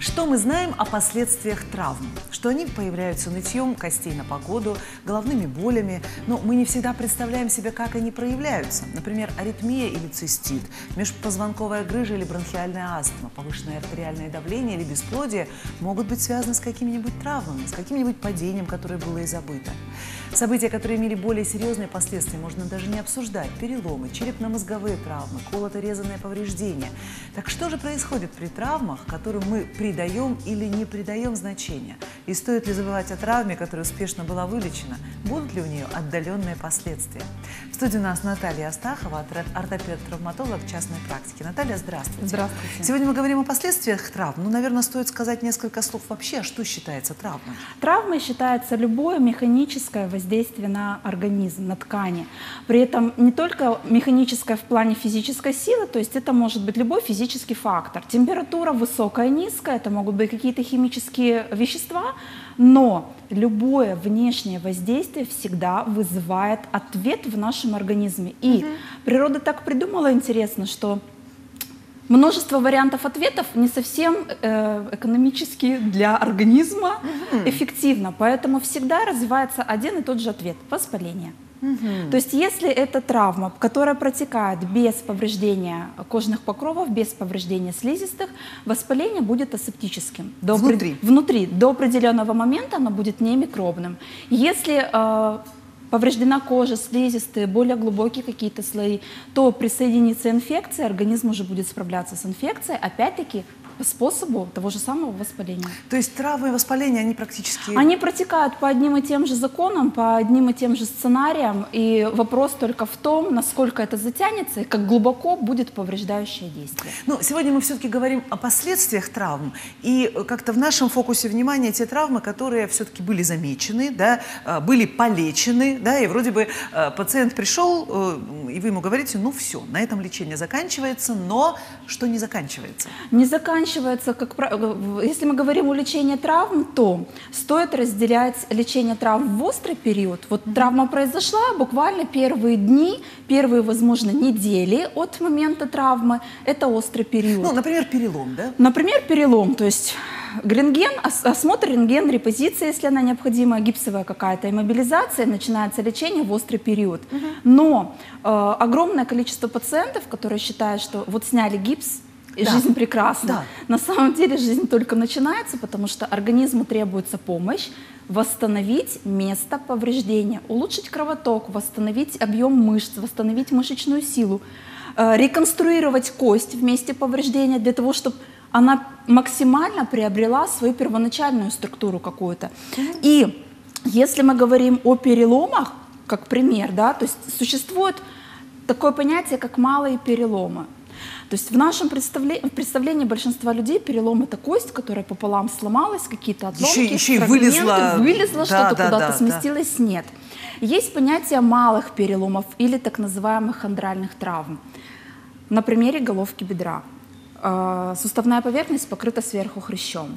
Что мы знаем о последствиях травм? Что они появляются нытьем костей на погоду, головными болями, но мы не всегда представляем себе, как они проявляются. Например, аритмия или цистит, межпозвонковая грыжа или бронхиальная астма, повышенное артериальное давление или бесплодие могут быть связаны с какими-нибудь травмами, с каким-нибудь падением, которое было и забыто. События, которые имели более серьезные последствия, можно даже не обсуждать. Переломы, черепно-мозговые травмы, колото-резанные повреждения. Так что же происходит при травмах, которым мы придаем или не придаем значения? И стоит ли забывать о травме, которая успешно была вылечена? Будут ли у нее отдаленные последствия? В студии у нас Наталья Астахова, ортопед-травматолог частной практики. Наталья, здравствуйте. Здравствуйте. Сегодня мы говорим о последствиях травм. Ну, наверное, стоит сказать несколько слов вообще, что считается травмой. Травмой считается любое механическое воздействие на организм, на ткани. При этом не только механическое в плане физической силы, то есть это может быть любой физический фактор. Температура высокая, низкая, это могут быть какие-то химические вещества, но любое внешнее воздействие всегда вызывает ответ в нашем организме. И природа так придумала, интересно, что множество вариантов ответов не совсем экономически для организма эффективно, поэтому всегда развивается один и тот же ответ – воспаление. То есть если это травма, которая протекает без повреждения кожных покровов, без повреждения слизистых, воспаление будет асептическим. Внутри. До определенного момента оно будет не микробным. Если повреждена кожа, слизистые, более глубокие какие-то слои, то присоединится инфекция, организм уже будет справляться с инфекцией, опять-таки по способу того же самого воспаления. То есть травмы и воспаления, они практически... Они протекают по одним и тем же законам, по одним и тем же сценариям, и вопрос только в том, насколько это затянется и как глубоко будет повреждающее действие. Ну, сегодня мы все-таки говорим о последствиях травм, и как-то в нашем фокусе внимания те травмы, которые все-таки были замечены, да, были полечены, да, и вроде бы пациент пришел, и вы ему говорите, ну все, на этом лечение заканчивается, но что не заканчивается? Не заканчивается, если мы говорим о лечении травм, то стоит разделять лечение травм в острый период. Вот травма произошла, буквально первые дни, первые, возможно, недели от момента травмы, это острый период. Ну, например, перелом, да? Например, перелом, то есть рентген, осмотр, рентген, репозиция, если она необходима, гипсовая какая-то иммобилизация, начинается лечение в острый период. Но огромное количество пациентов, которые считают, что вот сняли гипс, и жизнь прекрасна. Да. На самом деле жизнь только начинается, потому что организму требуется помощь восстановить место повреждения, улучшить кровоток, восстановить объем мышц, восстановить мышечную силу, реконструировать кость в месте повреждения для того, чтобы она максимально приобрела свою первоначальную структуру какую-то. И если мы говорим о переломах, как пример, да, то есть существует такое понятие, как малые переломы. То есть в нашем представлении большинства людей перелом – это кость, которая пополам сломалась, какие-то отломки, еще фрагменты, вылезла, да, что-то куда-то да, сместилось. Да. Нет. Есть понятие малых переломов или так называемых хондральных травм. На примере головки бедра. Суставная поверхность покрыта сверху хрящом.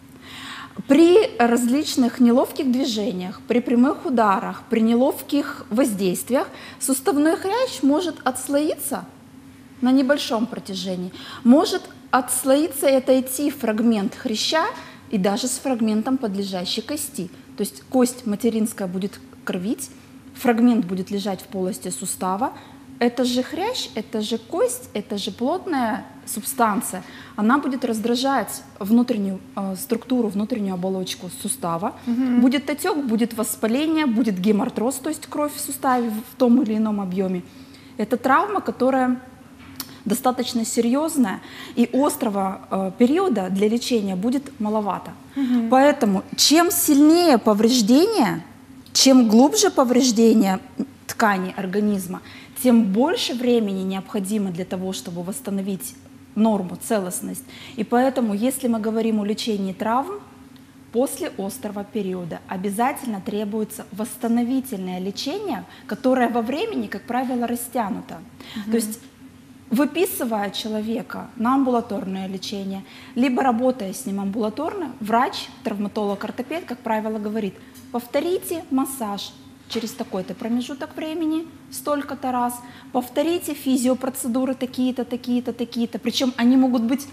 При различных неловких движениях, при прямых ударах, при неловких воздействиях суставной хрящ может отслоиться на небольшом протяжении. Может отслоиться и отойти фрагмент хряща и даже с фрагментом подлежащей кости. То есть кость материнская будет кровить, фрагмент будет лежать в полости сустава. Это же хрящ, это же кость, это же плотная субстанция. Она будет раздражать внутреннюю структуру, внутреннюю оболочку сустава. Будет отек, будет воспаление, будет гемартроз, то есть кровь в суставе в том или ином объеме. Это травма, которая достаточно серьезная, и острого периода для лечения будет маловато. Поэтому чем сильнее повреждение, чем глубже повреждение ткани организма, тем больше времени необходимо для того, чтобы восстановить норму, целостность. И поэтому, если мы говорим о лечении травм, после острого периода обязательно требуется восстановительное лечение, которое во времени, как правило, растянуто. То есть выписывая человека на амбулаторное лечение, либо работая с ним амбулаторно, врач, травматолог, ортопед, как правило, говорит: повторите массаж через такой-то промежуток времени, столько-то раз, повторите физиопроцедуры такие-то, такие-то, такие-то. Причем они могут быть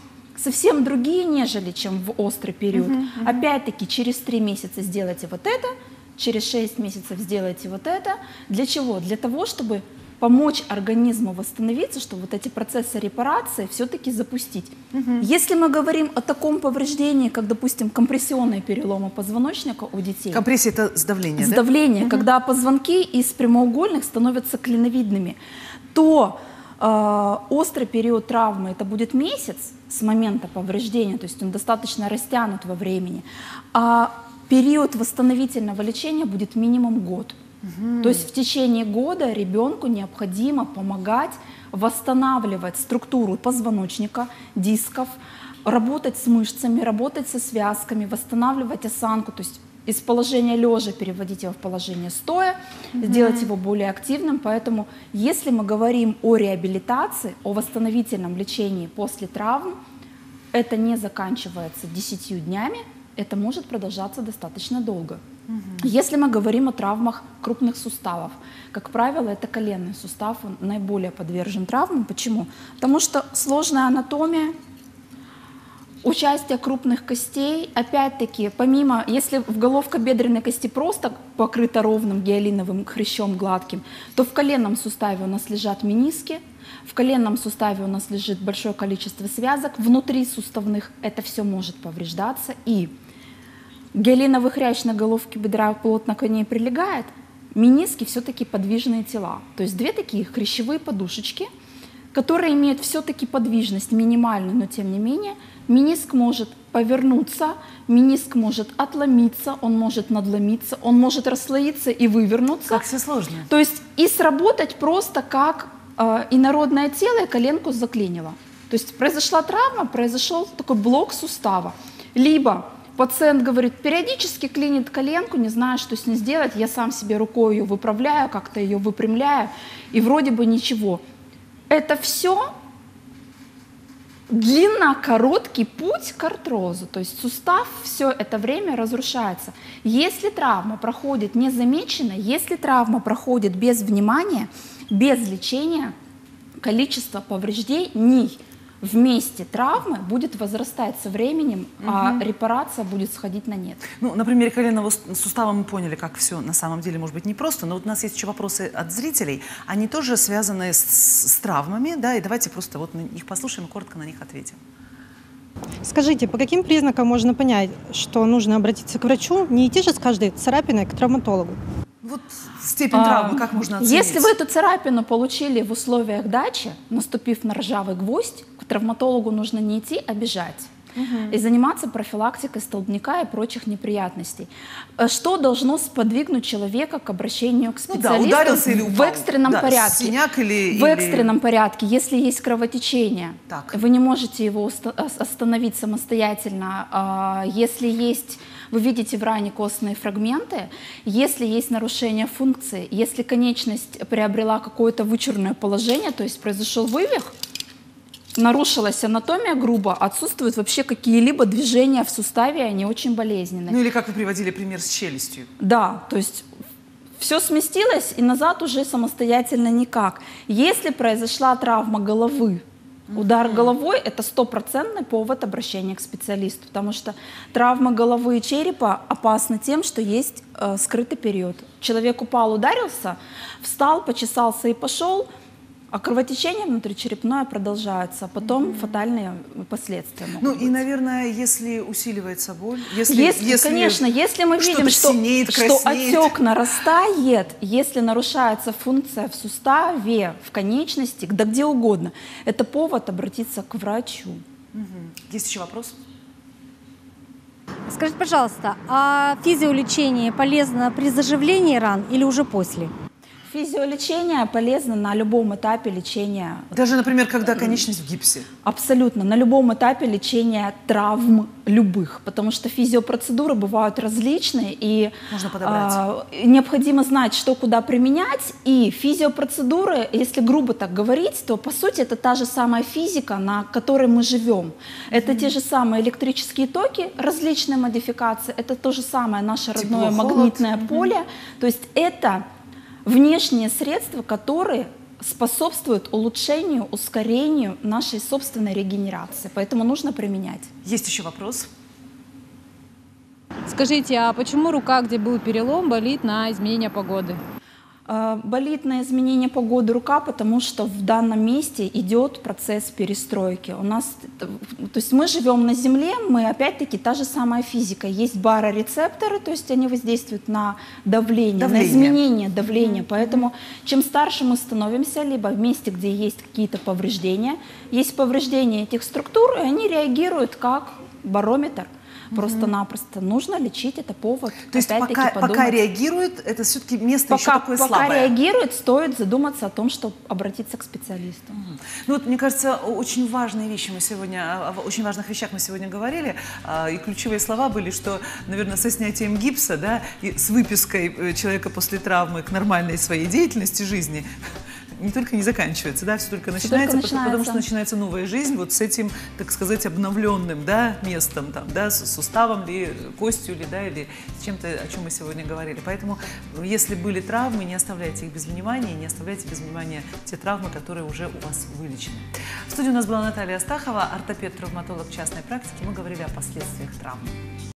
совсем другие, нежели чем в острый период. Опять-таки, через 3 месяца сделайте вот это, через 6 месяцев сделайте вот это. Для чего? Для того, чтобы помочь организму восстановиться, чтобы вот эти процессы репарации все-таки запустить. Если мы говорим о таком повреждении, как, допустим, компрессионные переломы позвоночника у детей. Компрессия – это сдавление, да? Сдавление, когда позвонки из прямоугольных становятся клиновидными, то острый период травмы, это будет месяц с момента повреждения, то есть он достаточно растянут во времени, а период восстановительного лечения будет минимум год. То есть в течение года ребенку необходимо помогать восстанавливать структуру позвоночника, дисков, работать с мышцами, работать со связками, восстанавливать осанку, то есть из положения лежа переводить его в положение стоя, сделать его более активным. Поэтому если мы говорим о реабилитации, о восстановительном лечении после травм, это не заканчивается 10 днями, это может продолжаться достаточно долго. Если мы говорим о травмах крупных суставов, как правило, это коленный сустав, он наиболее подвержен травмам. Почему? Потому что сложная анатомия, участие крупных костей, опять-таки, помимо, если в головко-бедренной кости просто покрыта ровным гиалиновым хрящом гладким, то в коленном суставе у нас лежат мениски, в коленном суставе у нас лежит большое количество связок, внутри суставных это все может повреждаться, и гиалиновый хрящ на головке бедра плотно к ней прилегает, мениски все-таки подвижные тела, то есть 2 такие хрящевые подушечки, которые имеют все-таки подвижность минимальную, но тем не менее мениск может повернуться, мениск может отломиться, он может надломиться, он может расслоиться и вывернуться. Как все сложно. То есть и сработать просто как инородное тело, и коленку заклинило. То есть произошла травма, произошел такой блок сустава. Либо пациент говорит, периодически клинит коленку, не знаю, что с ней сделать, я сам себе рукой ее выправляю, как-то ее выпрямляю, и вроде бы ничего. Это все длинно-короткий путь к артрозу, то есть сустав все это время разрушается. Если травма проходит незамеченно, если травма проходит без внимания, без лечения, количество повреждений в месте травмы будет возрастать со временем, а репарация будет сходить на нет. Ну, на примере коленного сустава мы поняли, как все на самом деле может быть непросто, но вот у нас есть еще вопросы от зрителей, они тоже связаны с травмами, да, и давайте просто вот их послушаем и коротко на них ответим. Скажите, по каким признакам можно понять, что нужно обратиться к врачу, не идти же с каждой царапиной к травматологу? Вот степень травмы, как можно оценить? Если вы эту царапину получили в условиях дачи, наступив на ржавый гвоздь, к травматологу нужно не идти, а бежать. И заниматься профилактикой столбняка и прочих неприятностей. Что должно сподвигнуть человека к обращению к специалисту ударился или упал. В экстренном порядке? Синяк в экстренном порядке, если есть кровотечение, вы не можете его остановить самостоятельно. Если есть, вы видите в ране костные фрагменты, если есть нарушение функции, если конечность приобрела какое-то вычурное положение, то есть произошел вывих, нарушилась анатомия грубо, отсутствуют вообще какие-либо движения в суставе, они очень болезненные. Ну или как вы приводили пример с челюстью. Да, то есть все сместилось, и назад уже самостоятельно никак. Если произошла травма головы, удар головой – это 100% повод обращения к специалисту, потому что травма головы и черепа опасна тем, что есть скрытый период. Человек упал, ударился, встал, почесался и пошел, а кровотечение внутричерепное продолжается, а потом фатальные последствия могут быть. И, наверное, если усиливается боль, конечно, если мы видим, что отек нарастает, если нарушается функция в суставе, в конечности, да где угодно, это повод обратиться к врачу. Есть еще вопрос? Скажите, пожалуйста, а физиолечение полезно при заживлении ран или уже после? Физиолечение полезно на любом этапе лечения. Даже, например, когда конечность в гипсе? Абсолютно, на любом этапе лечения травм любых, потому что физиопроцедуры бывают различные, и можно подобрать. Необходимо знать, что куда применять, и физиопроцедуры, если грубо так говорить, то по сути это та же самая физика, на которой мы живем. Это те же самые электрические токи, различные модификации, это то же самое наше родное магнитное поле, то есть это внешние средства, которые способствует улучшению, ускорению нашей собственной регенерации. Поэтому нужно применять. Есть еще вопрос? Скажите, а почему рука, где был перелом, болит на изменение погоды? Болит на изменение погоды рука, потому что в данном месте идет процесс перестройки. У нас, то есть мы живем на Земле, мы опять-таки та же самая физика. Есть барорецепторы, то есть они воздействуют на давление, на изменение давления. Поэтому чем старше мы становимся, либо в месте, где есть какие-то повреждения, есть повреждения этих структур, и они реагируют как барометр. Просто-напросто нужно лечить, это повод. То есть пока реагирует, это все-таки место еще такое слабое. Пока реагирует, стоит задуматься о том, чтобы обратиться к специалисту. Ну вот, мне кажется, очень важные вещи мы сегодня, о очень важных вещах мы сегодня говорили, и ключевые слова были, что, наверное, со снятием гипса, да, и с выпиской человека после травмы к нормальной своей деятельности жизни не только не заканчивается, да, все только начинается, потому что начинается новая жизнь вот с этим, так сказать, обновленным, да, местом, там, да, с суставом ли, костью ли, да, или с чем-то, о чем мы сегодня говорили. Поэтому, если были травмы, не оставляйте их без внимания, не оставляйте без внимания те травмы, которые уже у вас вылечены. В студии у нас была Наталья Астахова, ортопед-травматолог частной практики. Мы говорили о последствиях травм.